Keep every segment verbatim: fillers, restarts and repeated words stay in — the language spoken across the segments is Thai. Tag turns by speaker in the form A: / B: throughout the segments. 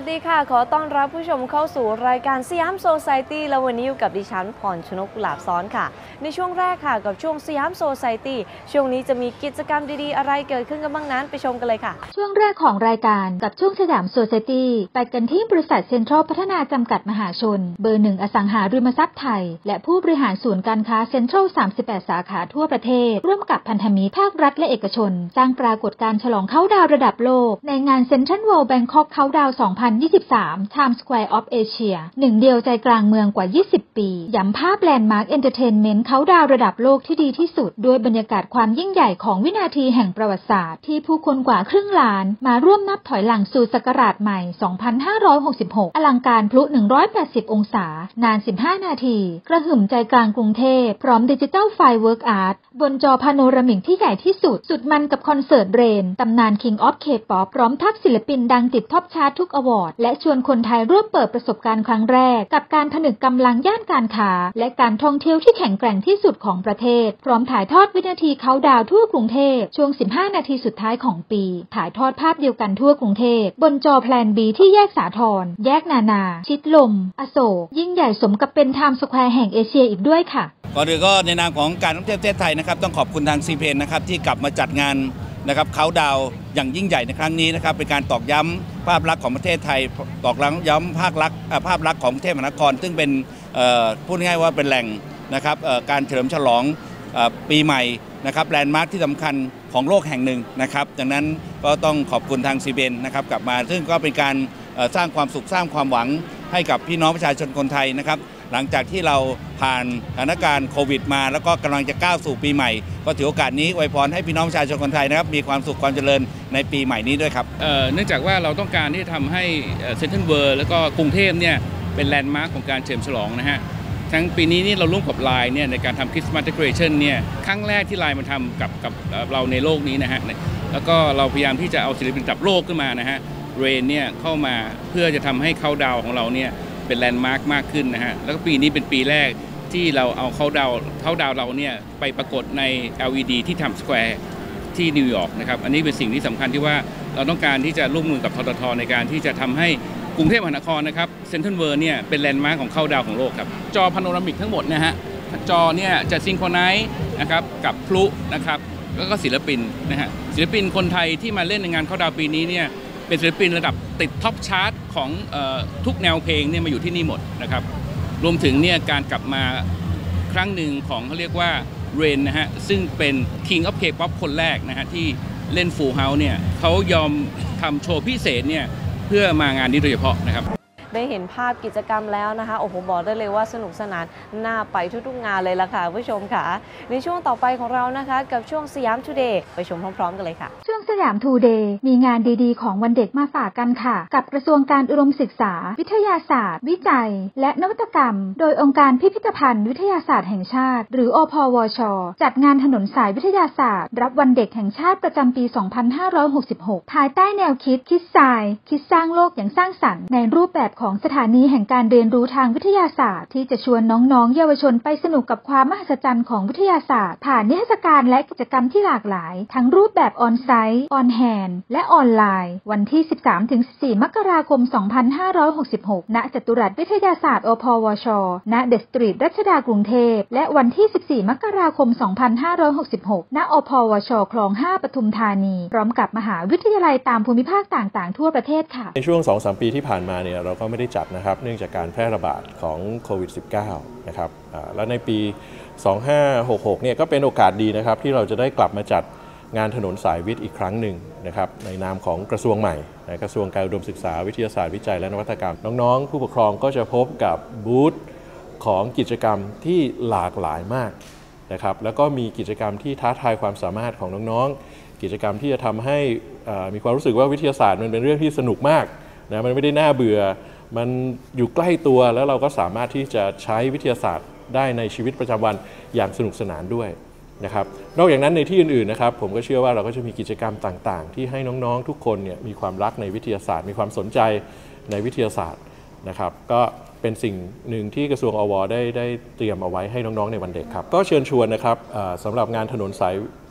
A: สดีค่ะขอต้อนรับผู้ชมเข้าสู่รายการสยามโซไซตี้และวันนี้อยู่กับดิฉันพรชนกกุหลาบซ้อนค่ะในช่วงแรกค่ะกับช่วงสยามโซไซตี้ช่วงนี้จะมีกิจกรรมดีๆอะไรเกิดขึ้นกันบ้างนั้นไปชมกันเลยค่ะ
B: ช่วงแรกของรายการกับช่วงสยามโซไซตี้ไปกันที่บริษัทเซ็นทรัลพัฒนาจำกัดมหาชนเบอร์หนึ่งอสังหาริมทรัพย์ไทยและผู้บริหารศูนย์การค้าเซ็นทรัลสามสิบแปดสาขาทั่วประเทศร่วมกับพันธมิตรภาครัฐและเอกชนสร้างปรากฏการณ์ฉลองเค้าดาวระดับโลกในงานเซ็นทรัลเวิลด์แบงคอกเค้าดาวสองพันยี่สิบสาม Times Square of Asia หนึ่งเดียวใจกลางเมืองกว่ายี่สิบปีย้ำภาพแลนด์มาร์คเอนเตอร์เทนเมนต์เค้าดาวระดับโลกที่ดีที่สุดด้วยบรรยากาศความยิ่งใหญ่ของวินาทีแห่งประวัติศาสตร์ที่ผู้คนกว่าครึ่งล้านมาร่วมนับถอยหลังสู่ศักราชใหม่ สองพันห้าร้อยหกสิบหก อลังการพลุ หนึ่งร้อยแปดสิบ องศานาน สิบห้า นาทีกระหึ่มใจกลางกรุงเทพพร้อมดิจิทัลไฟเวิร์กอาร์ตบนจอพาโนรามิกที่ใหญ่ที่สุดสุดมันกับคอนเสิร์ตเรนตำนาน King of K-pop พร้อมทัพศิลปินดังติดท็อปชาร์ตทุกอวอร์ดและชวนคนไทยร่วมเปิดประสบการณ์ครั้งแรกกับการผนึกกำลังย่านการค้าและการท่องเที่ยวที่แข็งแกร่งที่สุดของประเทศพร้อมถ่ายทอดวินาทีเค้าดาวทั่วกรุงเทพช่วงสิบห้านาทีสุดท้ายของปีถ่ายทอดภาพเดียวกันทั่วกรุงเทพบนจอแพลน B ที่แยกสาทรแยกนานาชิดลมอโศกยิ่งใหญ่สมกับเป็นไทม์สแควร์แห่งเอเชียอีกด้วยค่ะ
C: ก่อนอื่นก็ในนามของการท่องเที่ยวประเทศไทยนะครับต้องขอบคุณทางซีเพนนะครับที่กลับมาจัดงานนะครับเค้าดาวอย่างยิ่งใหญ่ในครั้งนี้นะครับเป็นการตอกย้ำภาพลักษณ์ของประเทศไทยตอกย้ำภาพลักษณ์ภาพลักษณ์ของกรุงเทพมหานครซึ่งเป็นพูดง่ายๆว่าเป็นแหล่งนะครับการเฉลิมฉลองปีใหม่นะครับแลนด์มาร์คที่สำคัญของโลกแห่งหนึ่งนะครับดังนั้นก็ต้องขอบคุณทางซีเพนนะครับกลับมาซึ่งก็เป็นการสร้างความสุขสร้างความหวังให้กับพี่น้องประชาชนคนไทยนะครับหลังจากที่เราผ่านสถานการณ์โควิดมาแล้วก็กำลังจะก้าวสู่ปีใหม่ก็ถือโอกาสนี้อวยพรให้พี่น้องประชาชนคนไทยนะครับมีความสุขความเจริญในปีใหม่นี้ด้วยครับ
D: เเนื่องจากว่าเราต้องการที่จะทำให้เซ็นทรัลเวิลด์แล้วก็กรุงเทพเนี่ยเป็นแลนด์มาร์คของการเฉลิมฉลองนะฮะทั้งปีนี้นี่เราร่วมกับไลน์เนี่ยในการทำคริสต์มาสเดคอเรชั่นเนี่ยครั้งแรกที่ไลน์มาทำกับกับเราในโลกนี้นะฮะแล้วก็เราพยายามที่จะเอาศิลปินระดับโลกขึ้นมานะฮะเรนเนี่ยเข้ามาเพื่อจะทำให้เค้าดาวของเราเนี่ยเป็นแลนด์มาร์คมากขึ้นนะฮะแล้วก็ปีนี้เป็นปีแรกที่เราเอาเค้าดาวเค้าดาวเราเนี่ยไปปรากฏใน แอล อี ดี ที่ Times Square ที่นิวยอร์กนะครับอันนี้เป็นสิ่งที่สำคัญที่ว่าเราต้องการที่จะร่วมมือกับททท.ในการที่จะทำให้กรุงเทพมหานครนะครับเซ็นทรัลเวิลด์เนี่ยเป็นแลนด์มาร์คของเค้าดาวของโลกครับจอพาโนรามิกทั้งหมดนะฮะจอเนี่ยจะซิงโครไนซ์นะครับกับพลุนะครับแล้วก็ศิลปินนะฮะศิลปินคนไทยที่มาเล่นในงานเค้าดาวปีนี้เนี่ยเป็นศิลปินระดับติดท็อปชาร์ตของเอ่อทุกแนวเพลงเนี่ยมาอยู่ที่นี่หมดนะครับรวมถึงเนี่ยการกลับมาครั้งหนึ่งของเขาเรียกว่าเรนนะฮะซึ่งเป็น King of K-pop คนแรกนะฮะที่เล่น Full House เนี่ยเขายอมทำโชว์พิเศษเนี่ยเพื่อมางานนี้โดยเฉพาะนะครับ
A: ได้เห็นภาพกิจกรรมแล้วนะคะโอ้โหบอกได้เลยว่าสนุกสนานน่าไปทุกๆงานเลยล่ะค่ะผู้ชมค่ะในช่วงต่อไปของเรานะคะกับช่วงสยามทูเดย์ไปชมพร้อมๆกันเลยค่ะ
B: ช่วงสยามทูเดย์มีงานดีๆของวันเด็กมาฝากกันค่ะกับกระทรวงการอุดมศึกษาวิทยาศาสตร์วิจัยและนวัตกรรมโดยองค์การพิพิธภัณฑ์วิทยาศาสตร์แห่งชาติหรืออพวชจัดงานถนนสายวิทยาศาสตร์รับวันเด็กแห่งชาติประจำปีสองพันห้าร้อยหกสิบหกภายใต้แนวคิดคิดทรายคิดสร้างโลกอย่างสร้างสรรค์ในรูปแบบของสถานีแห่งการเรียนรู้ทางวิทยาศาสตร์ที่จะชวนน้องๆเยาวชนไปสนุกกับความมหัศจรรย์ของวิทยาศาสตร์ผ่านนิทรรศการและกิจกรรมที่หลากหลายทั้งรูปแบบออนไซต์ออนแฮนด์และออนไลน์วันที่ สิบสามถึงสิบสี่ มกราคม สองพันห้าร้อยหกสิบหก ณ จตุรัสวิทยาศาสตร์อพวช ณ เดอะสตรีทรัชดากรุงเทพและวันที่ สิบสี่ มกราคม สองพันห้าร้อยหกสิบหก ณ อพวช คลอง ห้า ปทุมธานีพร้อมกับมหาวิทยาลัยตามภูมิภาคต่างๆทั่วประเทศค่ะ
E: ในช่วง สองถึงสาม ปีที่ผ่านมาเนี่ยเราก็ไม่ได้จัดนะครับเนื่องจากการแพร่ระบาดของโควิด สิบเก้า นะครับแล้วในปี สองพันห้าร้อยหกสิบหก เนี่ยก็เป็นโอกาสดีนะครับที่เราจะได้กลับมาจัดงานถนนสายวิทย์อีกครั้งหนึ่งนะครับในนามของกระทรวงใหม่ในกระทรวงการอุดมศึกษาวิทยาศาสตร์วิจัยและนวัตกรรมน้องๆผู้ปกครองก็จะพบกับบูธของกิจกรรมที่หลากหลายมากนะครับแล้วก็มีกิจกรรมที่ท้าทายความสามารถของน้องๆกิจกรรมที่จะทำให้มีความรู้สึกว่าวิทยาศาสตร์มันเป็นเรื่องที่สนุกมากนะมันไม่ได้น่าเบื่อมันอยู่ใกล้ตัวแล้วเราก็สามารถที่จะใช้วิทยาศาสตร์ได้ในชีวิตประจำวันอย่างสนุกสนานด้วยนะครับนอกจากนั้นในที่อื่นๆนะครับผมก็เชื่อว่าเราก็จะมีกิจกรรมต่างๆที่ให้น้องๆทุกคนเนี่ยมีความรักในวิทยาศาสตร์มีความสนใจในวิทยาศาสตร์นะครับก็เป็นสิ่งหนึ่งที่กระทรวงอวได้ได้เตรียมเอาไว้ให้น้องๆในวันเด็กครับก็เชิญชวนนะครับสำหรับงานถนนสาย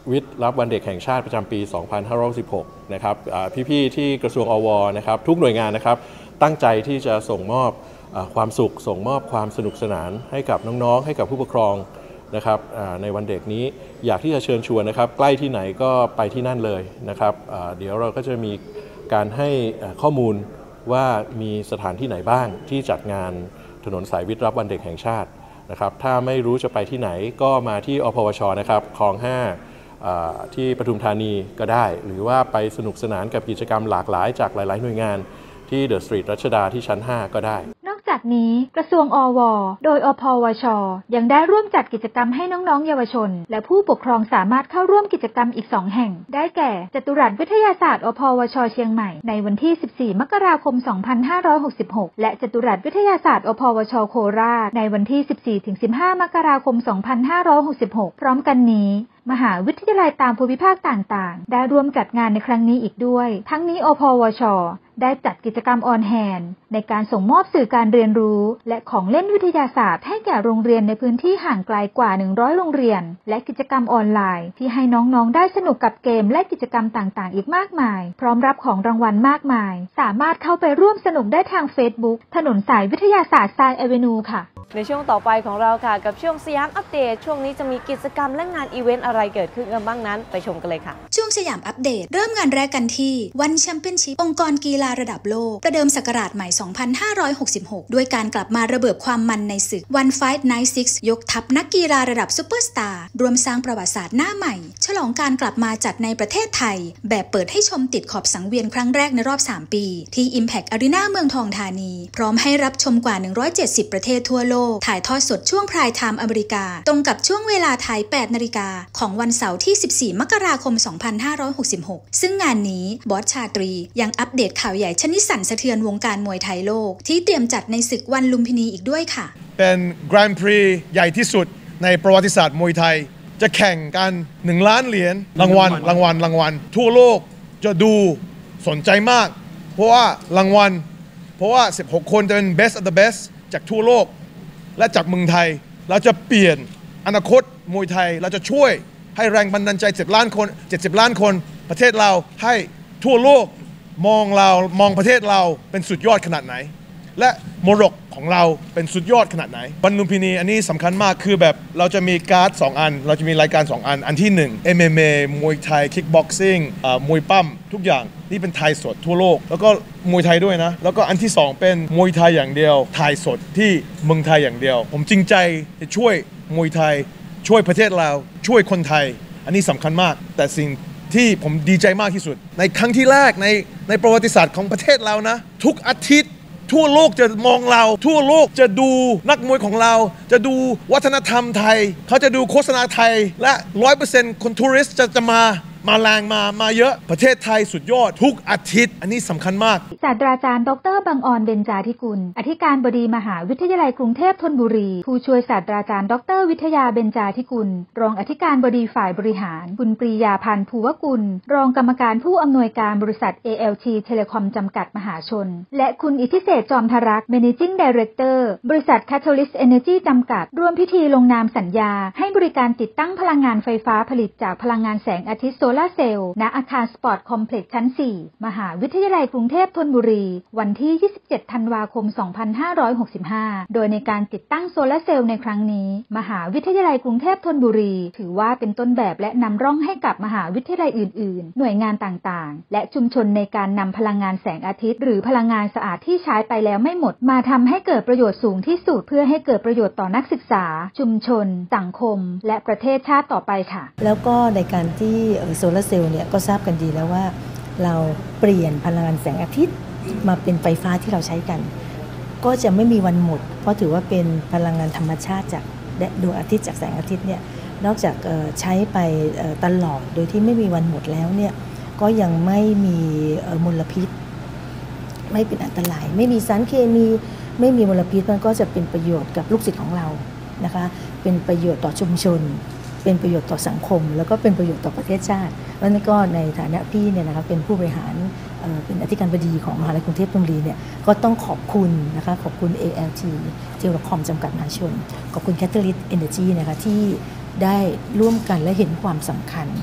E: วิทย์รับวันเด็กแห่งชาติประจำปี สองพันห้าร้อยสิบหก นะครับพี่ๆที่กระทรวงอวนะครับทุกหน่วยงานนะครับตั้งใจที่จะส่งมอบความสุขส่งมอบความสนุกสนานให้กับน้องๆให้กับผู้ปกครองนะครับในวันเด็กนี้อยากที่จะเชิญชวนนะครับใกล้ที่ไหนก็ไปที่นั่นเลยนะครับเดี๋ยวเราก็จะมีการให้ข้อมูลว่ามีสถานที่ไหนบ้างที่จัดงานถนนสายวิทย์รับวันเด็กแห่งชาตินะครับถ้าไม่รู้จะไปที่ไหนก็มาที่อพวชนะครับคลองห้าที่ปทุมธานีก็ได้หรือว่าไปสนุกสนานกับกิจกรรมหลากหลายจากหลายๆหน่วยงานที่เดอะสตรีทรัชดาที่ชั้นห้าก็ได้
B: นอกจากนี้กระทรวงอวโดยอพวชยังได้ร่วมจัดกิจกรรมให้น้องๆเยาวชนและผู้ปกครองสามารถเข้าร่วมกิจกรรมอีกสองแห่งได้แก่จตุรัสวิทยาศาสตร์อพวชเชียงใหม่ในวันที่สิบสี่มกราคมสองพันห้าร้อยหกสิบหกและจตุรัสวิทยาศาสตร์อพวชโคราชในวันที่สิบสี่ถึงสิบห้ามกราคมสองพันห้าร้อยหกสิบหกพร้อมกันนี้มหาวิทยาลัยตามภูมิภาคต่างๆได้ร่วมจัดงานในครั้งนี้อีกด้วยทั้งนี้อพวชได้จัดกิจกรรมออนแฮนด์ในการส่งมอบสื่อการเรียนรู้และของเล่นวิทยาศาสตร์ให้แก่โรงเรียนในพื้นที่ห่างไกลกว่าหนึ่งร้อยโรงเรียนและกิจกรรมออนไลน์ที่ให้น้องๆได้สนุกกับเกมและกิจกรรมต่างๆอีกมากมายพร้อมรับของรางวัลมากมายสามารถเข้าไปร่วมสนุกได้ทาง Facebook ถนนสายวิทยาศาสตร์ไซน์แอเวนูค่ะ
A: ในช่วงต่อไปของเราค่ะกับช่วงสยามอัปเดตช่วงนี้จะมีกิจกรรมและงานอีเวนต์อะไรเกิดขึ้นกันบ้างนั้นไปชมกันเลยค่ะ
F: ช่วงสยามอัปเดตเริ่มงานแรกกันที่วันแชมเปี้ยนชิพองค์กรกีฬาระดับโลกประเดิมศักราชใหม่ สองพันห้าร้อยหกสิบหก ด้วยการกลับมาระเบิดความมันในศึก One Fight Night Six ยกทัพนักกีฬาระดับซุปเปอร์สตาร์รวมสร้างประวัติศาสตร์หน้าใหม่ฉลองการกลับมาจัดในประเทศไทยแบบเปิดให้ชมติดขอบสังเวียนครั้งแรกในรอบสามปีที่ Impact Arena เมืองทองธานีพร้อมให้รับชมกว่าหนึ่งร้อยเจ็ดสิบประเทศทั่วโลกถ่ายทอดสดช่วงไพร์ไทม์อเมริกาตรงกับช่วงเวลาไทย แปดนาฬิกาของวันเสาร์ที่สิบสี่มกราคมสองพันห้าร้อยหกสิบหกซึ่งงานนี้บอสชาตรียังอัปเดตข่าวใหญ่ชนิดสั่นสะเทือนวงการมวยไทยโลกที่เตรียมจัดในศึกวันลุมพินีอีกด้วยค่ะ
G: เป็นแกรนด์พรีใหญ่ที่สุดในประวัติศาสตร์มวยไทยจะแข่งกันหนึ่งล้านเหรียญรางวัลรางวัลรางวัลทั่วโลกจะดูสนใจมากเพราะว่ารางวัลเพราะว่าสิบหกคนจะเป็น best of the best จากทั่วโลกและจากเมืองไทยเราจะเปลี่ยนอนาคตมวยไทยเราจะช่วยให้แรงบันดาลใจเจ็ดล้านคนเจ็ดสิบล้านคนประเทศเราให้ทั่วโลกมองเรามองประเทศเราเป็นสุดยอดขนาดไหนและมรดกของเราเป็นสุดยอดขนาดไหนวันลุมพินีอันนี้สำคัญมากคือแบบเราจะมีการ์ดสองอันเราจะมีรายการสองอันอันที่หนึ่ง เอ็ม เอ็ม เอ มวยไทยคิกบ็อกซิ่งมวยปั้มทุกอย่างนี่เป็นไทยสดทั่วโลกแล้วก็มวยไทยด้วยนะแล้วก็อันที่สองเป็นมวยไทยอย่างเดียวไทยสดที่เมืองไทยอย่างเดียวผมจริงใจจะช่วยมวยไทยช่วยประเทศเราช่วยคนไทยอันนี้สำคัญมากแต่สิ่งที่ผมดีใจมากที่สุดในครั้งที่แรกในในประวัติศาสตร์ของประเทศเรานะทุกอาทิตย์ทั่วโลกจะมองเราทั่วโลกจะดูนักมวยของเราจะดูวัฒนธรรมไทยเขาจะดูโฆษณาไทยและ ร้อยเปอร์เซ็นต์ คนทัวริสต์จะจะมามาแรงมามาเยอะประเทศไทยสุดยอดทุกอาทิตย์อันนี้สำคัญมาก
B: ศาสตราจารย์ดรบังออนเบญจาธิกุลอธิการบดีมหาวิทยาลัยกรุงเทพธนบุรีผู้ช่วยศาสตราจารย์ดรวิทยาเบญจาธิกุลรองอธิการบดีฝ่ายบริหารคุณปรียาพันธ์ภูวกุลรองกรรมการผู้อำนวยการบริษัท เอ แอล ที Telecom จำกัดมหาชนและคุณอิทธิเศษจอมธรักษ์ Managing Director บริษัท Catalyst Energy จำกัดร่วมพิธีลงนามสัญญาให้บริการติดตั้งพลังงานไฟฟ้าผลิตจากพลังงานแสงอาทิตย์โซลาร์เซลล์ณอาคารสปอร์ตคอมเพล็กซ์ชั้น สี่ มหาวิทยาลัยกรุงเทพธนบุรีวันที่ ยี่สิบเจ็ด ธันวาคม สองพันห้าร้อยหกสิบห้า โดยในการติดตั้งโซลาร์เซลล์ในครั้งนี้มหาวิทยาลัยกรุงเทพธนบุรีถือว่าเป็นต้นแบบและนำร่องให้กับมหาวิทยาลัยอื่นๆหน่วยงานต่างๆและชุมชนในการนำพลังงานแสงอาทิตย์หรือพลังงานสะอาดที่ใช้ไปแล้วไม่หมดมาทำให้เกิดประโยชน์สูงที่สุดเพื่อให้เกิดประโยชน์ต่อนักศึกษาชุมชนสังคมและประเทศชาติต่อไปค่ะ
H: แล้วก็ในการที่โซลาร์เซลล์เนี่ยก็ทราบกันดีแล้วว่าเราเปลี่ยนพลังงานแสงอาทิตย์มาเป็นไฟฟ้าที่เราใช้กันก็จะไม่มีวันหมดเพราะถือว่าเป็นพลังงานธรรมชาติจากดวงอาทิตย์จากแสงอาทิตย์เนี่ยนอกจากใช้ไปตลอดโดยที่ไม่มีวันหมดแล้วเนี่ยก็ยังไม่มีมลพิษไม่เป็นอันตรายไม่มีสารเคมีไม่มีมลพิษมันก็จะเป็นประโยชน์กับลูกศิษย์ของเรานะคะเป็นประโยชน์ต่อชุมชนเป็นประโยชน์ต่อสังคมแล้วก็เป็นประโยชน์ต่อประเทศชาติแล้วนี่ก็ในฐานะพี่เนี่ยนะคะเป็นผู้บริหารเป็นอธิการบดีของมหาวิทยาลัยกรุงเทพธนบุรีเนี่ยก็ต้องขอบคุณนะคะขอบคุณ เอ แอล ที Telecom จำกัดมหาชนขอบคุณ Catalyst Energy นะคะที่ได้ร่วมกันและเห็นความสำคัญ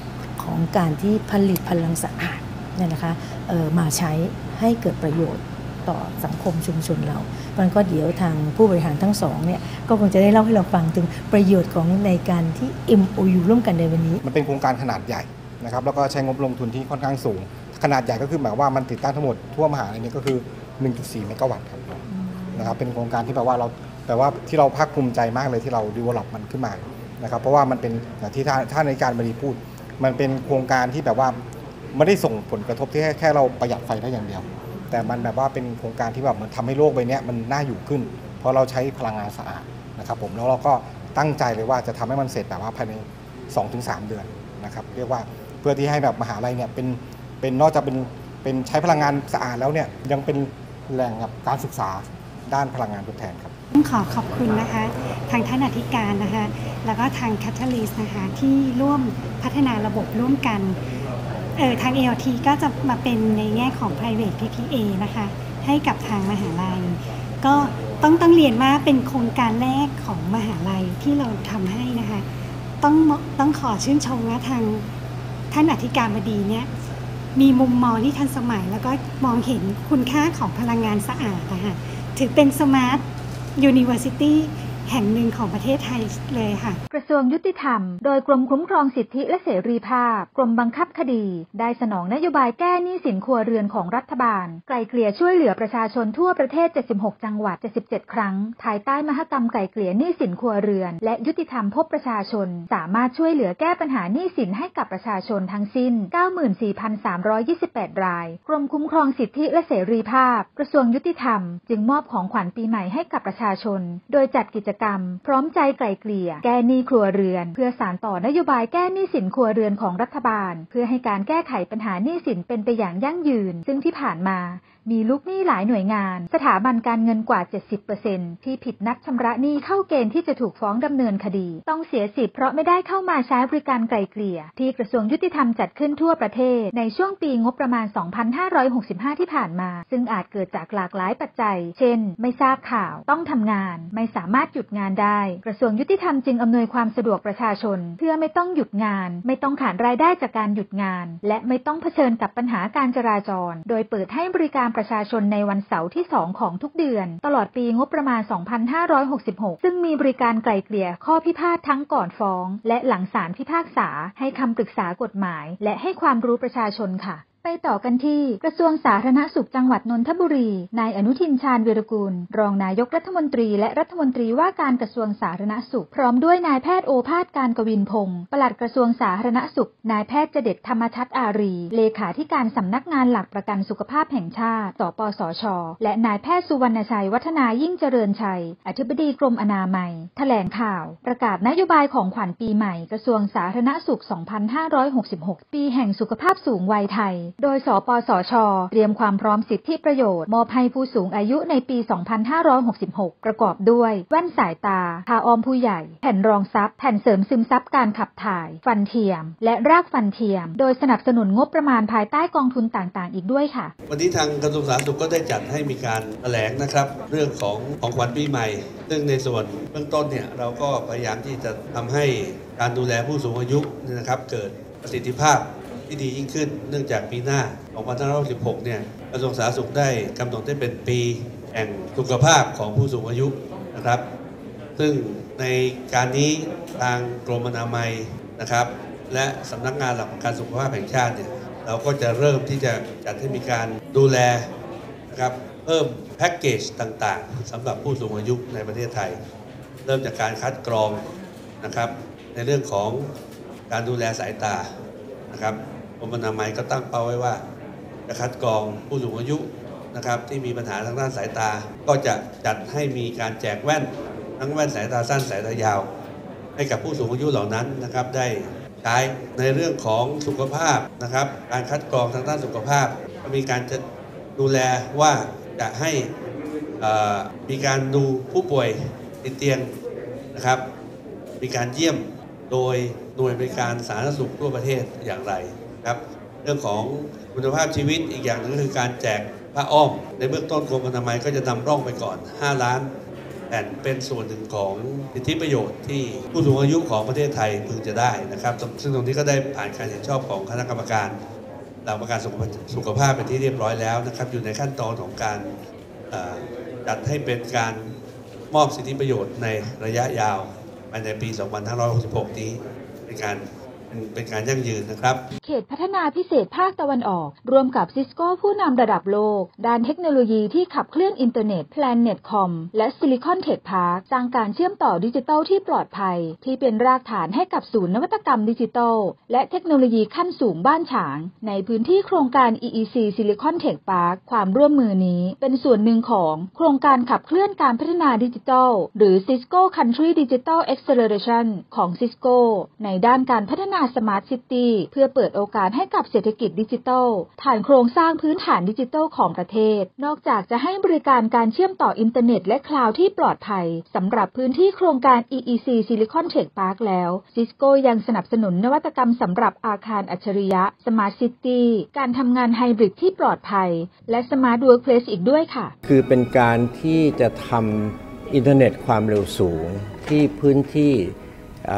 H: ของการที่ผลิตพลังสะอาดเนี่ยนะคะมาใช้ให้เกิดประโยชน์ต่อสังคมชุมชนเรามันก็เดี๋ยวทางผู้บริหารทั้งสองเนี่ยก็คงจะได้เล่าให้เราฟังถึงประโยชน์ของในการที่ เอ็ม โอ ยู ร่วมกันในวันนี้
I: มันเป็นโครงการขนาดใหญ่นะครับแล้วก็ใช้งบลงทุนที่ค่อนข้างสูงขนาดใหญ่ก็คือหมายว่ามันติดตั้งทั้งหมดทั่วมหาลัยนี้ก็คือ หนึ่งจุดสี่ เมกะวัตต์ครับนะครับเป็นโครงการที่แปลว่าเราแต่ว่าที่เราภาคภูมิใจมากเลยที่เรา develop มันขึ้นมานะครับเพราะว่ามันเป็นอย่างที่ท่านในการบริพูดมันเป็นโครงการที่แบบว่าไม่ได้ส่งผลกระทบที่แค่แค่เราประหยัดไฟได้อย่างเดียวแต่มันแบบว่าเป็นโครงการที่แบบมันทำให้โลกใบนี้มันน่าอยู่ขึ้นเพราะเราใช้พลังงานสะอาดนะครับผมแล้วเราก็ตั้งใจเลยว่าจะทำให้มันเสร็จแบบว่าภายใน สองถึงสาม เดือนนะครับเรียกว่าเพื่อที่ให้แบบมหาลัยเนี่ยเป็นเป็นนอกจากเป็นเป็นใช้พลังงานสะอาดแล้วเนี่ยยังเป็นแหล่งการศึกษาด้านพลังงานทดแทนครับ
J: ขอขอบคุณนะคะทางท่านอธิการนะคะแล้วก็ทาง Catalyst นะคะที่ร่วมพัฒนาระบบร่วมกันเออทาง เอ แอล ที ก็จะมาเป็นในแง่ของ Private พี พี เอ นะคะให้กับทางมหาลัยก็ต้องต้องเรียนว่าเป็นโครงการแรกของมหาลัยที่เราทำให้นะคะต้องต้องขอชื่นชมว่าทางท่านอธิการบดีเนี่ยมีมุมมองที่ทันสมัยแล้วก็มองเห็นคุณค่าของพลังงานสะอาดนะคะถือเป็น Smart University แห่งหนึ่งของประเทศไทยเลยค่ะ
B: กระทรวงยุติธรรมโดยกรมคุ้มครองสิทธิและเสรีภาพกรมบังคับคดีได้สนองนโยบายแก้หนี้สินครัวเรือนของรัฐบาลไกล่เกลี่ยช่วยเหลือประชาชนทั่วประเทศเจ็ดสิบหกจังหวัดเจ็ดสิบเจ็ดครั้งภายใต้มหกรรมไกล่เกลี่ยหนี้สินครัวเรือนและยุติธรรมพบประชาชนสามารถช่วยเหลือแก้ปัญหาหนี้สินให้กับประชาชนทั้งสิ้น เก้าหมื่นสี่พันสามร้อยยี่สิบแปด รายกรมคุ้มครองสิทธิและเสรีภาพกระทรวงยุติธรรมจึงมอบของขวัญปีใหม่ให้กับประชาชนโดยจัดกิจกรรมพร้อมใจไกล่เกลี่ยแก้หนี้ครัวเรือนเพื่อสานต่อนโยบายแก้หนี้สินครัวเรือนของรัฐบาลเพื่อให้การแก้ไขปัญหาหนี้สินเป็นไปอย่างยั่งยืนซึ่งที่ผ่านมามีลูกหนี้หลายหน่วยงานสถาบันการเงินกว่า เจ็ดสิบเปอร์เซ็นต์ ที่ผิดนัดชำระหนี้เข้าเกณฑ์ที่จะถูกฟ้องดำเนินคดีต้องเสียสิทธิ์เพราะไม่ได้เข้ามาใช้บริการไกล่เกลี่ยที่กระทรวงยุติธรรมจัดขึ้นทั่วประเทศในช่วงปีงบประมาณ สองพันห้าร้อยหกสิบห้า ที่ผ่านมาซึ่งอาจเกิดจากหลากหลายปัจจัยเช่นไม่ทราบข่าวต้องทำงานไม่สามารถหยุดงานได้กระทรวงยุติธรรมจึงอำนวยความสะดวกประชาชนเพื่อไม่ต้องหยุดงานไม่ต้องขาดรายได้จากการหยุดงานและไม่ต้องเผชิญกับปัญหาการจราจรโดยเปิดให้บริการประชาชนในวันเสาร์ที่สองของทุกเดือนตลอดปีงบประมาณ สองพันห้าร้อยหกสิบหก ซึ่งมีบริการไกล่เกลี่ยข้อพิพาททั้งก่อนฟ้องและหลังศาลพิพากษาให้คำปรึกษากฎหมายและให้ความรู้ประชาชนค่ะไปต่อกันที่กระทรวงสาธารณสุขจังหวัดนนทบุรีนายอนุทินชาญวีรกูลรองนายกรัฐมนตรีและรัฐมนตรีว่าการกระทรวงสาธารณสุขพร้อมด้วยนายแพทย์โอภาสการกวินพงศ์ปลัดกระทรวงสาธารณสุขนายแพทย์เจเด็ดธรรมทัศน์อารีเลขาธิการสำนักงานหลักประกันสุขภาพแห่งชาติสปสช.และนายแพทย์สุวรรณชัยวัฒนายิ่งเจริญชัยอธิบดีกรมอนามัยแถลงข่าวประกาศนโยบายของขวัญปีใหม่กระทรวงสาธารณสุข สองพันห้าร้อยหกสิบหก ปีแห่งสุขภาพสูงวัยไทยโดยสปสช.เตรียมความพร้อมสิทธิประโยชน์มอบให้ผู้สูงอายุในปี สองพันห้าร้อยหกสิบหก ประกอบด้วยแว่นสายตาผ้าอ้อมผู้ใหญ่แผ่นรองซับแผ่นเสริมซึมซับการขับถ่ายฟันเทียมและรากฟันเทียมโดยสนับสนุนงบประมาณภายใต้กองทุนต่างๆอีกด้วยค่ะ
K: วันนี้ทางกระทรวงสาธารณสุขก็ได้จัดให้มีการแถลงนะครับเรื่องของของขวัญปีใหม่ซึ่งในส่วนเบื้องต้นเนี่ยเราก็พยายามที่จะทำให้การดูแลผู้สูงอายุนะครับเกิดประสิทธิภาพที่ดียิ่งขึ้นเนื่องจากปีหน้า สองพันห้าร้อยหกสิบหก เนี่ยกระทรวงสาธารณสุขได้กำหนดให้เป็นปีแห่งสุขภาพของผู้สูงอายุนะครับซึ่งในการนี้ทางกรมอนามัยนะครับและสำนักงานหลักประกันสุขภาพแห่งชาติเนี่ยเราก็จะเริ่มที่จะจัดให้มีการดูแลนะครับเพิ่มแพ็กเกจต่างๆสำหรับผู้สูงอายุในประเทศไทยเริ่มจากการคัดกรองนะครับในเรื่องของการดูแลสายตานะครับกรมอนามัยก็ตั้งเป้าไว้ว่าจะคัดกรองผู้สูงอายุนะครับที่มีปัญหาทางด้านสายตาก็จะจัดให้มีการแจกแว่นทั้งแว่นสายตาสั้นสายตายาวให้กับผู้สูงอายุเหล่านั้นนะครับได้ใช้ในเรื่องของสุขภาพนะครับการคัดกรองทางด้านสุขภาพก็มีการจะดูแลว่าจะให้มีการดูผู้ป่วยติดเตียงนะครับมีการเยี่ยมโดยหน่วยบริการสาธารณสุขทั่วประเทศอย่างไรครับเรื่องของคุณภาพชีวิตอีกอย่างนึงก็คือการแจกผ้าอ้อมในเบื้องต้นกรมอนามัยก็จะนำร่องไปก่อนห้าล้านแต่เป็นส่วนหนึ่งของสิทธิประโยชน์ที่ผู้สูงอายุของประเทศไทยพึงจะได้นะครับซึ่งตรงนี้ก็ได้ผ่านการเห็นชอบของคณะกรรมการหลักประกันสุขภาพเป็นที่เรียบร้อยแล้วนะครับอยู่ในขั้นตอนของการจัดให้เป็นการมอบสิทธิประโยชน์ในระยะยาวภายในปี สองพันห้าร้อยหกสิบหก นี้เป็นการเป็นการยั่งยืนนะครับ
B: เขตพัฒนาพิเศษภาคตะวันออกร่วมกับซิสโก้ผู้นำระดับโลกด้านเทคโนโลยีที่ขับเคลื่อนอินเทอร์เน็ต Planet คอม และ Silicon Tech Park สร้างการเชื่อมต่อดิจิทัลที่ปลอดภัยที่เป็นรากฐานให้กับศูนย์นวัตกรรมดิจิทัลและเทคโนโลยีขั้นสูงบ้านฉางในพื้นที่โครงการ อี อี ซี Silicon Tech Park ความร่วมมือนี้เป็นส่วนหนึ่งของโครงการขับเคลื่อนการพัฒนาดิจิทัลหรือ Cisco Country Digital Acceleration ของ Cisco ในด้านการพัฒนาสมาร์ทซิตี้เพื่อเปิดโอกาสให้กับเศรษฐกิจดิจิทัลฐานโครงสร้างพื้นฐานดิจิทัลของประเทศนอกจากจะให้บริการการเชื่อมต่ออินเทอร์เน็ตและคลาวด์ที่ปลอดภัยสำหรับพื้นที่โครงการ อี อี ซี Silicon Tech Park แล้ว Cisco ยังสนับสนุนนวัตกรรมสำหรับอาคารอัจฉริยะ Smart City การทำงานไฮบริดที่ปลอดภัยและ Smart Workplace อีกด้วยค่ะ
L: คือเป็นการที่จะทำอินเทอร์เน็ตความเร็วสูงที่พื้นที่ อี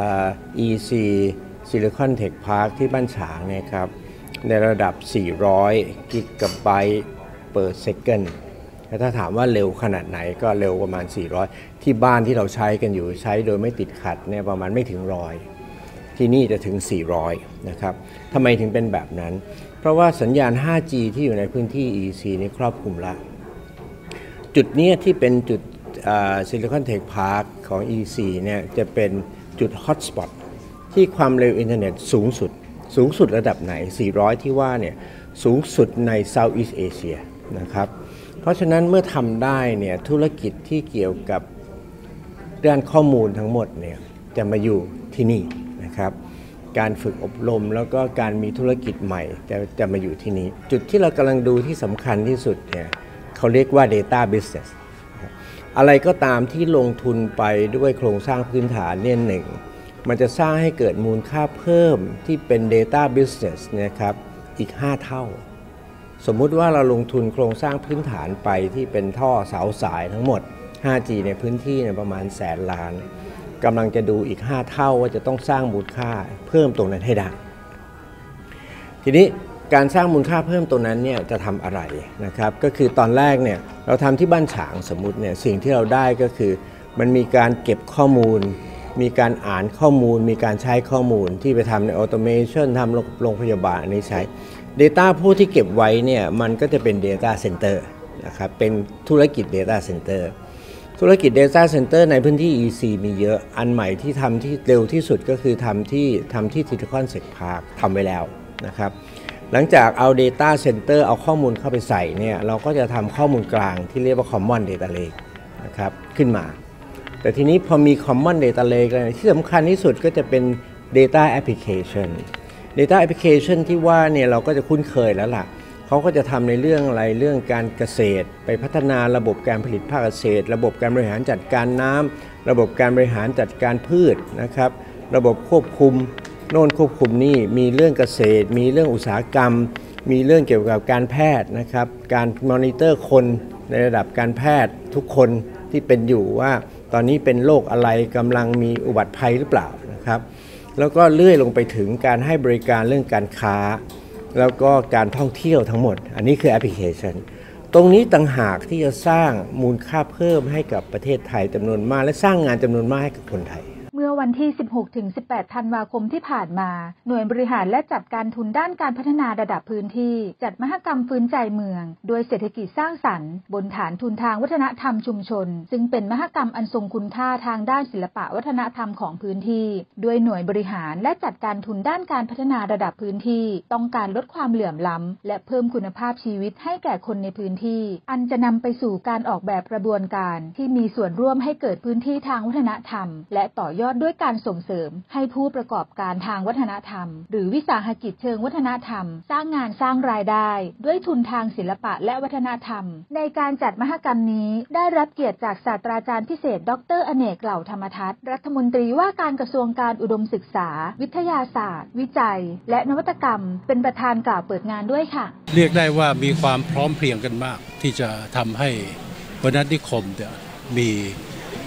L: อี ซีSilicon Tech Park ที่บ้านฉางเนี่ยครับในระดับสี่ร้อยกิกะไบต์เปอร์เซคันด์ถ้าถามว่าเร็วขนาดไหนก็เร็วประมาณสี่ร้อยที่บ้านที่เราใช้กันอยู่ใช้โดยไม่ติดขัดเนี่ยประมาณไม่ถึงร้อยที่นี่จะถึงสี่ร้อยนะครับทำไมถึงเป็นแบบนั้นเพราะว่าสัญญาณ ห้าจี ที่อยู่ในพื้นที่ อี อี ซี นี่ครอบคลุมแล้วจุดนี้ที่เป็นจุด Silicon Tech Park ของ อี อี ซี เนี่ยจะเป็นจุดฮอตสปอตที่ความเร็วอินเทอร์เน็ตสูงสุดสูงสุดระดับไหนสี่ร้อยที่ว่าเนี่ยสูงสุดใน Southeast Asia นะครับเพราะฉะนั้นเมื่อทำได้เนี่ยธุรกิจที่เกี่ยวกับด้านข้อมูลทั้งหมดเนี่ยจะมาอยู่ที่นี่นะครับการฝึกอบรมแล้วก็การมีธุรกิจใหม่จะจะมาอยู่ที่นี้จุดที่เรากำลังดูที่สำคัญที่สุดเนี่ยเขาเรียกว่า Data Business อะไรก็ตามที่ลงทุนไปด้วยโครงสร้างพื้นฐานเนี่ยหนึ่งมันจะสร้างให้เกิดมูลค่าเพิ่มที่เป็น Data Business นะครับอีกห้าเท่าสมมุติว่าเราลงทุนโครงสร้างพื้นฐานไปที่เป็นท่อเสาสายทั้งหมด ห้าจี ในพื้นที่เนี่ยประมาณแสนล้านกำลังจะดูอีกห้าเท่าว่าจะต้องสร้างมูลค่าเพิ่มตรงนั้นให้ได้ทีนี้การสร้างมูลค่าเพิ่มตรงนั้นเนี่ยจะทำอะไรนะครับก็คือตอนแรกเนี่ยเราทำที่บ้านฉางสมมุติเนี่ยสิ่งที่เราได้ก็คือมันมีการเก็บข้อมูลมีการอ่านข้อมูลมีการใช้ข้อมูลที่ไปทำในออโตเมชันทำโรงพยาบาลอันนี้ใช้ Data ผู้ที่เก็บไว้เนี่ยมันก็จะเป็น Data Center นะครับเป็นธุรกิจ Data Center ธุรกิจ Data Center ในพื้นที่ อี ซี มีเยอะอันใหม่ที่ทำที่เร็วที่สุดก็คือทำที่ทำที่ Silicon Tech Park ทำไว้แล้วนะครับหลังจากเอา Data Center เอาข้อมูลเข้าไปใส่เนี่ยเราก็จะทำข้อมูลกลางที่เรียกว่า Common Data Lake นะครับขึ้นมาแต่ทีนี้พอมี Common Data Lake ที่สำคัญที่สุดก็จะเป็น Data Application Data Application ที่ว่าเนี่ยเราก็จะคุ้นเคยแล้วล่ะเขาก็จะทำในเรื่องอะไรเรื่องการเกษตรไปพัฒนาระบบการผลิตภาคเกษตรระบบการบริหารจัดการน้ำระบบการบริหารจัดการพืชนะครับระบบควบคุมโน่นควบคุมนี่มีเรื่องเกษตรมีเรื่องอุตสาหกรรมมีเรื่องเกี่ยวกับการแพทย์นะครับการมอนิเตอร์คนในระดับการแพทย์ทุกคนที่เป็นอยู่ว่าตอนนี้เป็นโรคอะไรกำลังมีอุบัติภัยหรือเปล่านะครับแล้วก็เลื่อยลงไปถึงการให้บริการเรื่องการค้าแล้วก็การท่องเที่ยวทั้งหมดอันนี้คือแอปพลิเคชันตรงนี้ต่างหากที่จะสร้างมูลค่าเพิ่มให้กับประเทศไทยจำนวนมากและสร้างงานจำนวนมากให้กับคนไทย
B: เมื่อวันที่ สิบหกถึงสิบแปด ธันวาคมที่ผ่านมาหน่วยบริหารและจัดการทุนด้านการพัฒนาระดับพื้นที่จัดมหกรรมฟื้นใจเมืองโดยเศรษฐกิจสร้างสรรค์บนฐานทุนทางวัฒนธรรมชุมชนซึ่งเป็นมหกรรมอันทรงคุณค่าทางด้านศิลปะวัฒนธรรมของพื้นที่ด้วยหน่วยบริหารและจัดการทุนด้านการพัฒนาระดับพื้นที่ต้องการลดความเหลื่อมล้ำและเพิ่มคุณภาพชีวิตให้แก่คนในพื้นที่อันจะนำไปสู่การออกแบบกระบวนการที่มีส่วนร่วมให้เกิดพื้นที่ทางวัฒนธรรมและต่อยอดด้วยการส่งเสริมให้ผู้ประกอบการทางวัฒนธรรมหรือวิสาหกิจเชิงวัฒนธรรมสร้างงานสร้างรายได้ด้วยทุนทางศิลปะและวัฒนธรรมในการจัดมหกรรมนี้ได้รับเกียรติจากศาสตราจารย์พิเศษดรอเนกเหล่าธรรมทัศน์รัฐมนตรีว่าการกระทรวงการอุดมศึกษาวิทยาศาสตร์วิจัยและนวัตกรรมเป็นประธานกล่าวเปิดงานด้วยค่ะ
M: เรียกได้ว่ามีความพร้อมเพรียงกันมากที่จะทำให้วรรณนิคมเนี่ยมี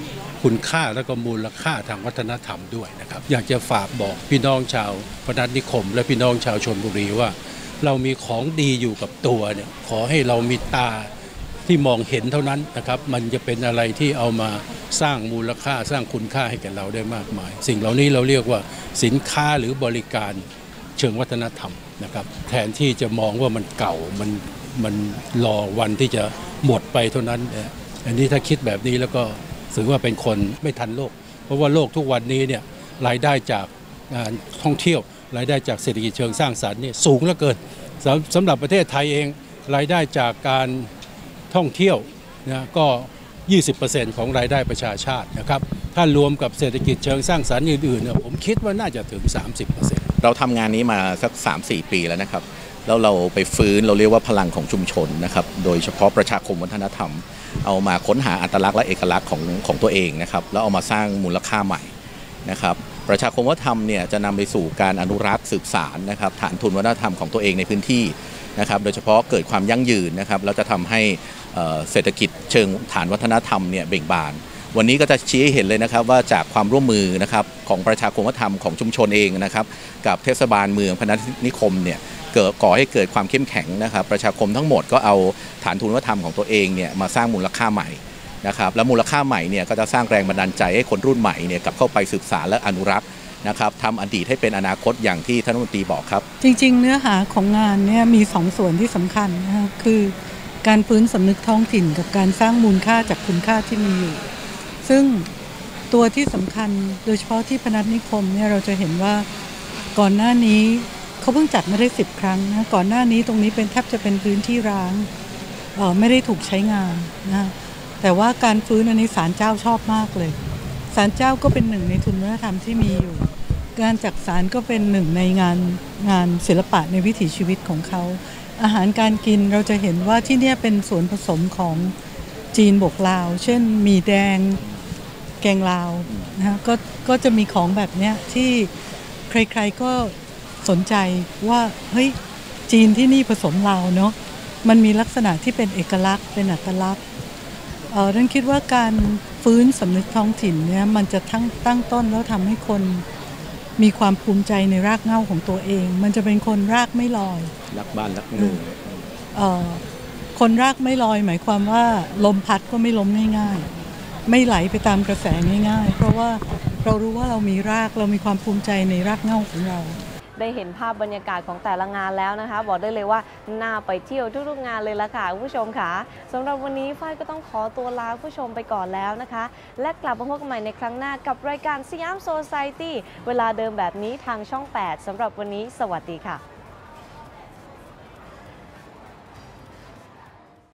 M: คุณค่าและก็มูลค่าทางวัฒนธรรมด้วยนะครับอยากจะฝากบอกพี่น้องชาวพนัสนิคมและพี่น้องชาวชลบุรีว่าเรามีของดีอยู่กับตัวเนี่ยขอให้เรามีตาที่มองเห็นเท่านั้นนะครับมันจะเป็นอะไรที่เอามาสร้างมูลค่าสร้างคุณค่าให้แก่เราได้มากมายสิ่งเหล่านี้เราเรียกว่าสินค้าหรือบริการเชิงวัฒนธรรมนะครับแทนที่จะมองว่ามันเก่ามันมันรอวันที่จะหมดไปเท่านั้นอันนี้ถ้าคิดแบบนี้แล้วก็ถือว่าเป็นคนไม่ทันโลกเพราะว่าโลกทุกวันนี้เนี่ยรายได้จากงานท่องเที่ยวรายได้จากเศรษฐกิจเชิงสร้างสรรค์นี่สูงเหลือเกินสำหรับประเทศไทยเองรายได้จากการท่องเที่ยวนะก็ ยี่สิบเปอร์เซ็นต์ ของรายได้ประชาชาตินะครับถ้ารวมกับเศรษฐกิจเชิงสร้างสรรค์อื่นๆเนี่ยผมคิดว่าน่าจะถึง สามสิบเปอร์เซ็นต์
N: เราทำงานนี้มาสัก สามสี่ ปีแล้วนะครับแล้วเราไปฟื้นเราเรียกว่าพลังของชุมชนนะครับโดยเฉพาะประชาคมวัฒนธรรมเอามาค้นหาอัตลักษณ์และเอกลักษณ์ของของตัวเองนะครับแล้วเอามาสร้างมูลค่าใหม่นะครับประชาคมวัฒนธรรมเนี่ยจะนำไปสู่การอนุรักษ์สืบสานนะครับฐานทุนวัฒนธรรมของตัวเองในพื้นที่นะครับโดยเฉพาะเกิดความยั่งยืนนะครับแล้วจะทำให้เศรษฐกิจเชิงฐานวัฒนธรรมเนี่ยเบ่งบานวันนี้ก็จะชี้ให้เห็นเลยนะครับว่าจากความร่วมมือนะครับของประชาคมวัฒนธรรมของชุมชนเองนะครับกับเทศบาลเมืองพนัสนิคมเนี่ยเกิดก่อให้เกิดความเข้มแข็งนะครับประชาคมทั้งหมดก็เอาฐานทุนวัฒนธรรมของตัวเองเนี่ยมาสร้างมูลค่าใหม่นะครับและมูลค่าใหม่เนี่ยก็จะสร้างแรงบันดาลใจให้คนรุ่นใหม่เนี่ยกลับเข้าไปศึกษาและอนุรักษ์นะครับทำอดีตให้เป็นอนาคตอย่างที่ท่านรัฐมนตรีบอกครับ
O: จริงๆเนื้อหาของงานเนี่ยมีสองส่วนที่สำคัญนะคะคือการฟื้นสำนึกท้องถิ่นกับการสร้างมูลค่าจากคุณค่าที่มีอยู่ซึ่งตัวที่สำคัญโดยเฉพาะที่พนัสนิคมเนี่ยเราจะเห็นว่าก่อนหน้านี้เขาเพิ่งจัดมาได้สิบครั้งนะก่อนหน้านี้ตรงนี้เป็นแทบจะเป็นพื้นที่ร้างเอ่อไม่ได้ถูกใช้งานนะแต่ว่าการฟื้นอันนี้ศาลเจ้าชอบมากเลยศาลเจ้าก็เป็นหนึ่งในทุนวัฒนธรรมที่มีอยู่งานจักสานก็เป็นหนึ่งในงานงานศิลปะในวิถีชีวิตของเขาอาหารการกินเราจะเห็นว่าที่นี่เป็นส่วนผสมของจีนบวกลาวเช่นหมี่แดงแกงลาวนะก็ก็จะมีของแบบนี้ที่ใครๆก็สนใจว่าเฮ้ยจีนที่นี่ผสมลาวเนาะมันมีลักษณะที่เป็นเอกลักษณ์เป็นอัตลักษณ์เออท่านคิดว่าการฟื้นสำนึกท้องถิ่นเนี่ยมันจะทั้งตั้งต้นแล้วทำให้คนมีความภูมิใจในรากเหง้าของตัวเองมันจะเป็นคนรากไม่ลอย
N: รักบ้านรักเมือง
O: เอ่อคนรากไม่ลอยหมายความว่าลมพัดก็ไม่ล้มง่ายๆไม่ไหลไปตามกระแสง่ายๆเพราะว่าเรารู้ว่าเรามีรากเรามีความภูมิใจในรากเหง้าของเรา
A: ได้เห็นภาพบรรยากาศของแต่ละงานแล้วนะคะบอกได้เลยว่าน่าไปเที่ยวทุกๆงานเลยละค่ะผู้ชมค่ะสำหรับวันนี้ฝ้ายก็ต้องขอตัวลาผู้ชมไปก่อนแล้วนะคะและกลับมาพบกันใหม่ในครั้งหน้ากับรายการสยามโซไซตี้เวลาเดิมแบบนี้ทางช่องแปดสำหรับวันนี้สวัสดีค่ะ